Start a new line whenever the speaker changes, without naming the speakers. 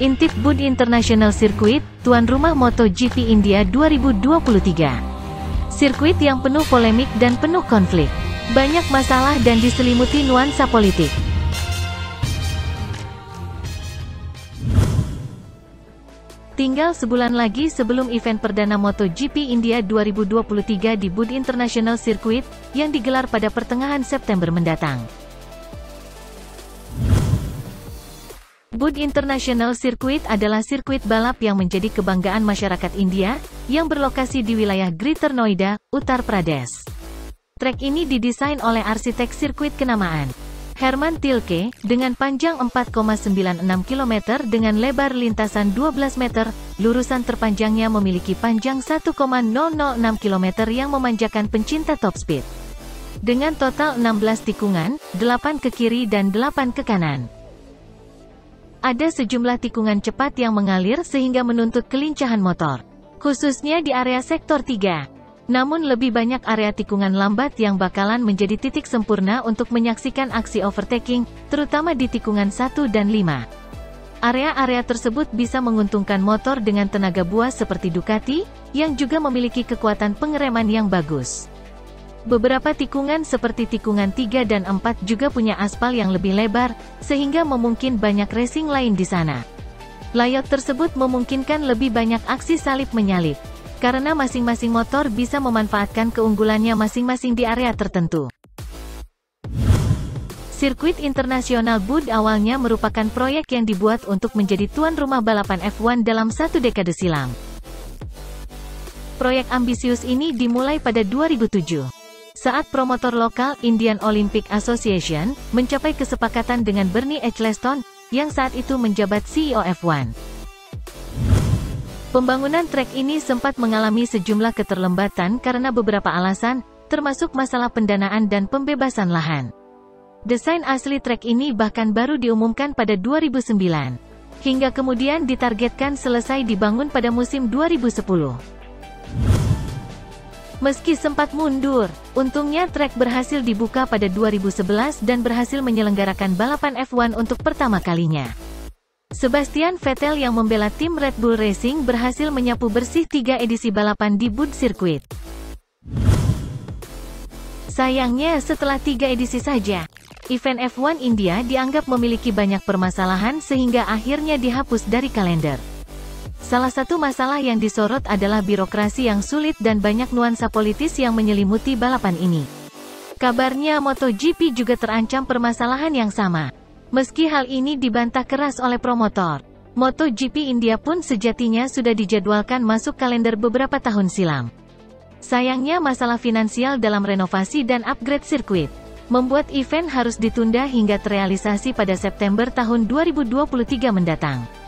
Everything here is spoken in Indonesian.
Intip Bud International Circuit, tuan rumah MotoGP India 2023. Sirkuit yang penuh polemik dan penuh konflik. Banyak masalah dan diselimuti nuansa politik. Tinggal sebulan lagi sebelum event perdana MotoGP India 2023 di Bud International Circuit, yang digelar pada pertengahan September mendatang. Bud International Circuit adalah sirkuit balap yang menjadi kebanggaan masyarakat India, yang berlokasi di wilayah Greater Noida, Uttar Pradesh. Trek ini didesain oleh arsitek sirkuit kenamaan, Herman Tilke, dengan panjang 4,96 km dengan lebar lintasan 12 meter, lurusan terpanjangnya memiliki panjang 1,006 km yang memanjakan pencinta top speed. Dengan total 16 tikungan, 8 ke kiri dan 8 ke kanan. Ada sejumlah tikungan cepat yang mengalir sehingga menuntut kelincahan motor, khususnya di area sektor 3. Namun lebih banyak area tikungan lambat yang bakalan menjadi titik sempurna untuk menyaksikan aksi overtaking, terutama di tikungan 1 dan 5. Area-area tersebut bisa menguntungkan motor dengan tenaga buas seperti Ducati, yang juga memiliki kekuatan pengereman yang bagus. Beberapa tikungan seperti tikungan 3 dan 4 juga punya aspal yang lebih lebar, sehingga memungkinkan banyak racing lain di sana. Layout tersebut memungkinkan lebih banyak aksi salip-menyalip, karena masing-masing motor bisa memanfaatkan keunggulannya masing-masing di area tertentu. Sirkuit internasional Bud awalnya merupakan proyek yang dibuat untuk menjadi tuan rumah balapan F1 dalam satu dekade silam. Proyek ambisius ini dimulai pada 2007. Saat promotor lokal, Indian Olympic Association, mencapai kesepakatan dengan Bernie Ecclestone, yang saat itu menjabat CEO F1. Pembangunan trek ini sempat mengalami sejumlah keterlambatan karena beberapa alasan, termasuk masalah pendanaan dan pembebasan lahan. Desain asli trek ini bahkan baru diumumkan pada 2009, hingga kemudian ditargetkan selesai dibangun pada musim 2010. Meski sempat mundur, untungnya trek berhasil dibuka pada 2011 dan berhasil menyelenggarakan balapan F1 untuk pertama kalinya. Sebastian Vettel yang membela tim Red Bull Racing berhasil menyapu bersih 3 edisi balapan di Bud Circuit. Sayangnya setelah 3 edisi saja, event F1 India dianggap memiliki banyak permasalahan sehingga akhirnya dihapus dari kalender. Salah satu masalah yang disorot adalah birokrasi yang sulit dan banyak nuansa politis yang menyelimuti balapan ini. Kabarnya MotoGP juga terancam permasalahan yang sama. Meski hal ini dibantah keras oleh promotor, MotoGP India pun sejatinya sudah dijadwalkan masuk kalender beberapa tahun silam. Sayangnya masalah finansial dalam renovasi dan upgrade sirkuit membuat event harus ditunda hingga terrealisasi pada September tahun 2023 mendatang.